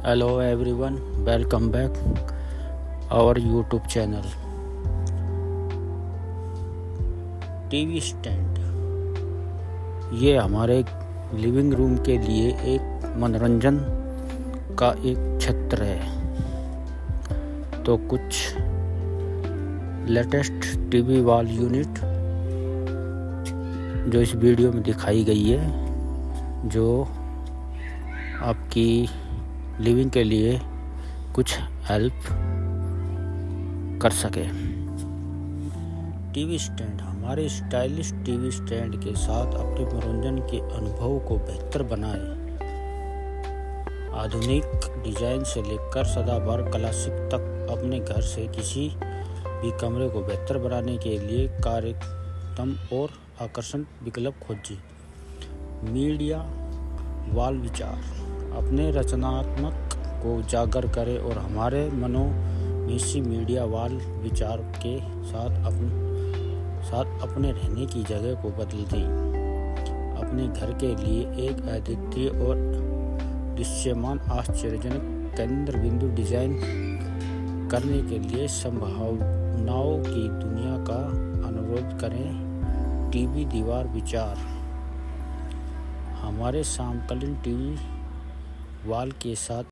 Hello everyone, welcome back our YouTube channel. TV stand ये हमारे living room के लिए एक मनोरंजन का एक क्षेत्र है। तो कुछ लेटेस्ट टीवी वॉल यूनिट जो इस वीडियो में दिखाई गई है, जो आपकी लिविंग के लिए कुछ हेल्प कर सके। टीवी स्टैंड हमारे स्टाइलिश टीवी स्टैंड के साथ अपने मनोरंजन के अनुभव को बेहतर बनाए। आधुनिक डिजाइन से लेकर सदाबहार क्लासिक तक अपने घर से किसी भी कमरे को बेहतर बनाने के लिए कार्यक्षम और आकर्षक विकल्प खोजें। मीडिया वॉल विचार अपने रचनात्मक को उजागर करें और हमारे मनोमीशी मीडिया वॉल विचार के साथ अपने रहने की जगह को बदल दें। अपने घर के लिए एक अद्वितीय और दृश्यमान आश्चर्यजनक केंद्र बिंदु डिजाइन करने के लिए संभावनाओं की दुनिया का अनुरोध करें। टीवी दीवार विचार हमारे समकालीन टीवी वॉल के साथ